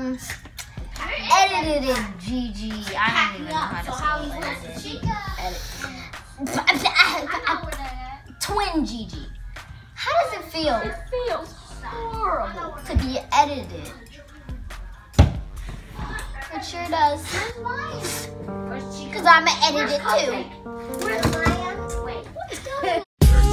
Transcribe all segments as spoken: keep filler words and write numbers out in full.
um edited it, G G. I don't even know how to spell edit. Twin G G. How does it feel? It feels horrible to be edited. It sure does. Because I'm going to edit it too. Where's Lion? Wait, what's going on?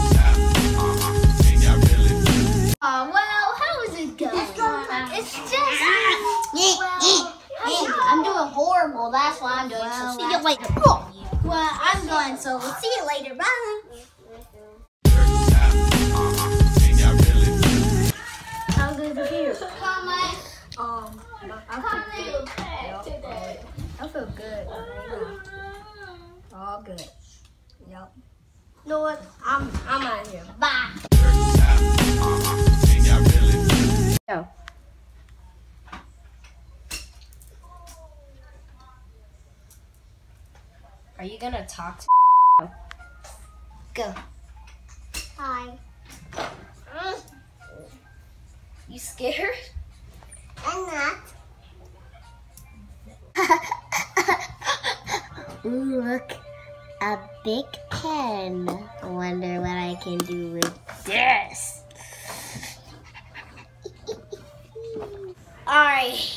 Oh, well, how is it going? It's just, well, I'm doing horrible. That's why I'm doing well, so see you later. Well, I'm going, so we'll see you later. Bye. How good is it? Um, I feel good. I feel good. All good. Yep. You know what? I'm I'm out of here. Bye. Go. Are you gonna talk to Go. Hi. You scared? I'm not. Ooh, look, a big pen. I wonder what I can do with this. Alright.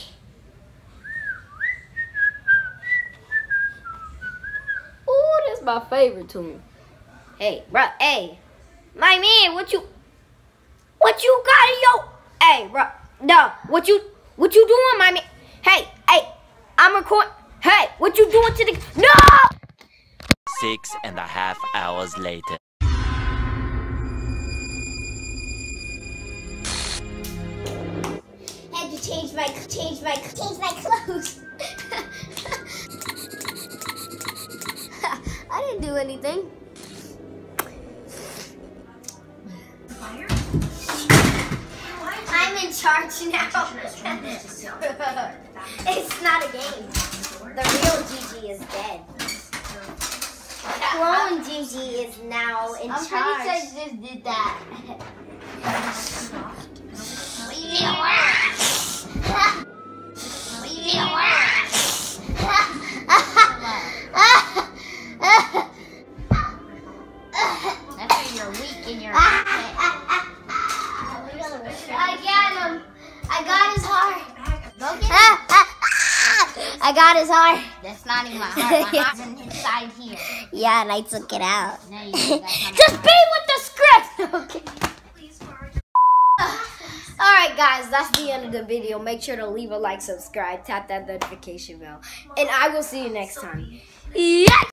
Ooh, that's my favorite tune. Hey, bruh, hey. My man, what you, what you got in your, hey, bruh, no, what you, what you doing, my man? Hey, hey, I'm recording. Hey, what you doing to the, no! Six and a half hours later. Had to change my, change my, change my clothes. I didn't do anything. I'm in charge now. It's not a game. The real Gigi is dead. Clone Gigi is now in I'm charge. I'm pretty sure I just did that. Leave it alone. Leave it alone. That's why you're weak in your head. I got him. I got his heart. Go get him. I got his heart. That's not even my heart. My heart's inside here. Yeah, and I took it out. No, you just be with the script. Okay. Alright guys, that's the end of the video. Make sure to leave a like, subscribe, tap that notification bell. And I will see you next time. Yeah!